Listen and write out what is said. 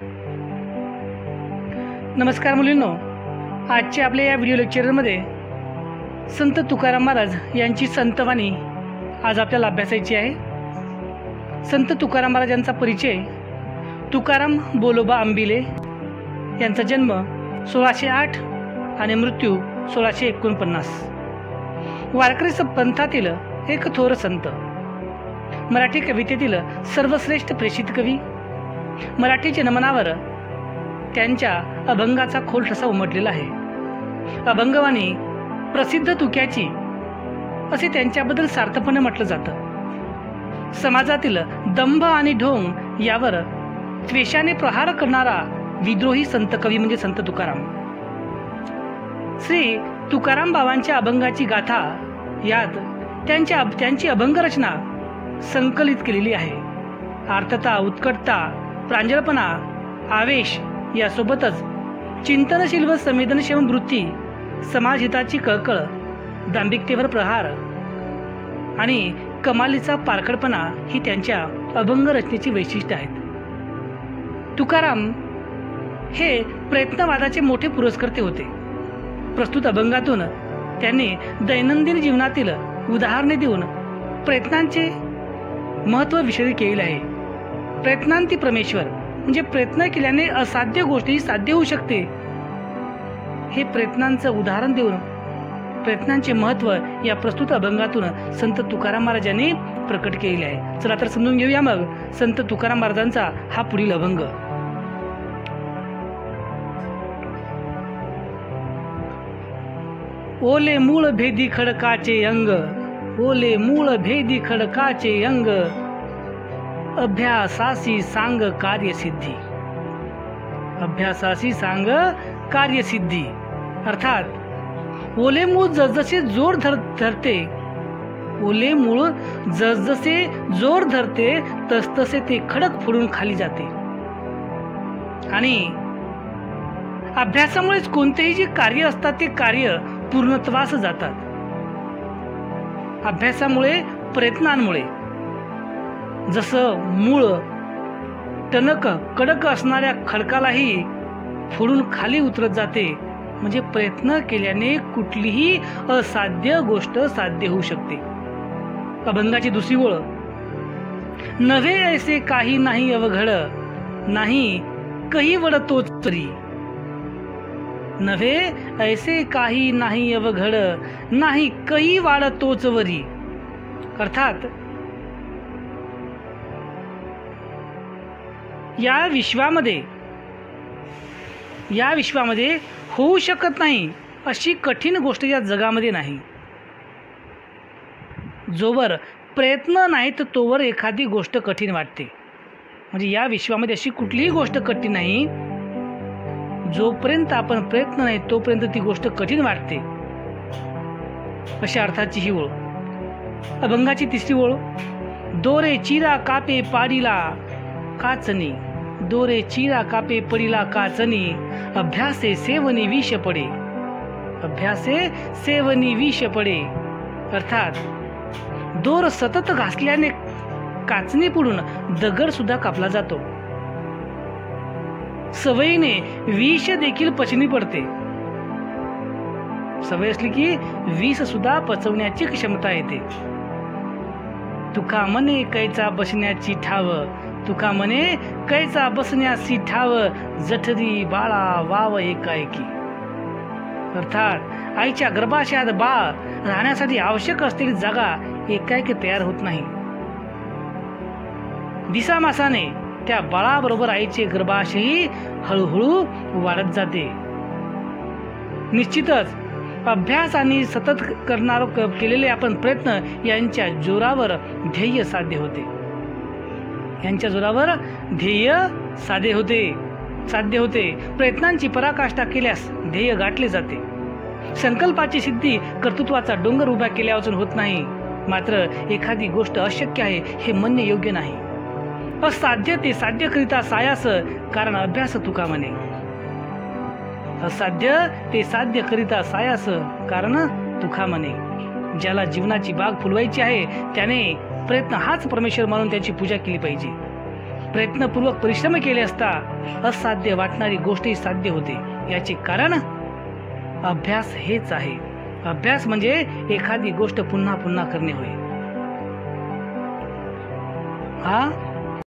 नमस्कार मुलींनो, आजच्या आपल्या या व्हिडिओ लेक्चरमध्ये संत तुकाराम महाराज यांची संतवाणी आज आपल्याला अभ्यासायची आहे. संत तुकाराम महाराज यांचा परिचय. तुकाराम बोलोबा आंबिले यांचा जन्म 1608 आणि मृत्यू 1649. वारकरी पंथातील एक थोर संत, मराठी कवितेतील सर्वश्रेष्ठ प्रेषित कवी. मराठी जनमनावर त्यांच्या अभंगाचा खोल ठसा उमटलेला आहे. अभंगवाणी प्रसिद्ध तुक्याची असे त्यांच्याबद्दल सार्थपणे म्हटलं जातं. समाजातील दंभ आणि ढोंग यावर त्वेषाने प्रहार करणारा विद्रोही संत कवी म्हणजे संत तुकाराम. श्री तुकाराम बाबांच्या अभंगाची गाथा यात त्यांची अभंग रचना संकलित केलेली आहे. आर्तता, उत्कटता, प्रांजळपणा, आवेश यासोबतच चिंतनशील व संवेदनशील वृत्ती, समाजहिताची कळकळ, दांभिकतेवर प्रहार आणि कमालीचा पारखडपणा ही त्यांच्या अभंग रचनेची वैशिष्ट्ये आहेत. तुकाराम हे प्रयत्नवादाचे मोठे पुरस्कर्ते होते. प्रस्तुत अभंगातून त्यांनी दैनंदिन जीवनातील उदाहरणे देऊन प्रयत्नांचे महत्त्व विषयी केले आहे. प्रयत्नांती परमेश्वर म्हणजे प्रयत्न केल्याने असाध्य गोष्टी साध्य होऊ शकते हे प्रयत्नांचं उदाहरण देऊन प्रयत्नांचे महत्त्व या प्रस्तुत अभंगातून संत तुकाराम महाराजांनी प्रकट केले आहे. चला तर समजून घेऊया मग संत तुकाराम महाराजांचा हा पुढील अभंग. ओले मूळ भेदी खडकाचे अंग, ओले मूळ भेदी खडकाचे अंग, अभ्यासासी सांग कार्यसिद्धी. अभ्यासासी सांग कार्यसिद्धी अर्थात ओले मूळ जसजसे जोर धरते, ओले मूळ जसजसे जोर धरते तसतसे ते खडक फोडून खाली जाते. आणि अभ्यासामुळेच कोणतेही जे कार्य असतात ते कार्य पूर्णत्वास जातात. अभ्यासामुळे, प्रयत्नांमुळे जसं मूळ टणक कडक असणाऱ्या खडकालाही फोडून खाली उतरत जाते, म्हणजे प्रयत्न केल्याने कुठलीही असाध्य गोष्ट साध्य होऊ शकते. अभंगाची दुसरी ओळ. नव्हे ऐसे काही नाही अवघड, नाही कही वड तोच तरी. नव्हे ऐसे काही नाही अवघड, नाही कही वाड तोच वरी. अर्थात या विश्वामध्ये होऊ शकत नाही अशी कठीण गोष्ट या जगामध्ये नाही. जोवर प्रयत्न नाहीत तोवर एखादी गोष्ट कठीण वाटते. म्हणजे या विश्वामध्ये अशी कुठलीही गोष्ट कठीण नाही, जोपर्यंत आपण प्रयत्न नाही तोपर्यंत ती गोष्ट कठीण वाटते, अशा अर्थाची ही ओळ. अभंगाची तिसरी ओळ. दोरे चिरा कापे पाडीला काचनी, दोरे चिरा कापे पडिला काचनी, अभ्यासे सेवनी विष पडे, अभ्यासे सेवनी विष पडे. अर्थात दोर सतत घासल्याने काचणी पडून दगड सुद्धा कापला जातो. सवयीने विष देखील पचनी पडते. सवय असली की विष सुद्धा पचवण्याची क्षमता येते. तुका मने कैचा बसण्याची ठाव, तुका मने कैचा बसण्याची ठाव, जठरी बाळा वाव एकाएकी. अर्थात आईच्या गर्भाशयात बाळ राहण्यासाठी आवश्यक असलेली जागा एकाएकी तयार होत नाही. दिसामासाने त्या बाळाबरोबर आईचे गर्भाशयही हळूहळू वाढत जाते. निश्चितच अभ्यास आणि सतत केलेले आपण प्रयत्न यांच्या जोरावर ध्येय साध्य होते. यांच्या जोरावर ध्येय साध्य होते. प्रयत्नांची पराकाष्ठा केल्यास ध्येय गाठले जाते. संकल्पाची सिद्धी कर्तृत्वाचा डोंगर उभा केल्यापासून होत नाही. मात्र एखादी गोष्ट अशक्य आहे हे म्हणणे योग्य नाही. असाध्य ते साध्य करिता सायास, कारण अभ्यास तुका म्हणे. असाध्य ते साध्य करिता सायास, कारण तुका म्हणे. ज्याला जीवनाची बाग फुलवायची आहे त्याने प्रयत्न हाच परमेश्वर मानून त्याची पूजा केली पाहिजे. प्रयत्नपूर्वक परिश्रम केले असता असाध्य वाटणारी गोष्टही साध्य होते. याचे कारण अभ्यास हेच आहे. अभ्यास म्हणजे एखादी गोष्ट पुन्हा पुन्हा करणे होय. हा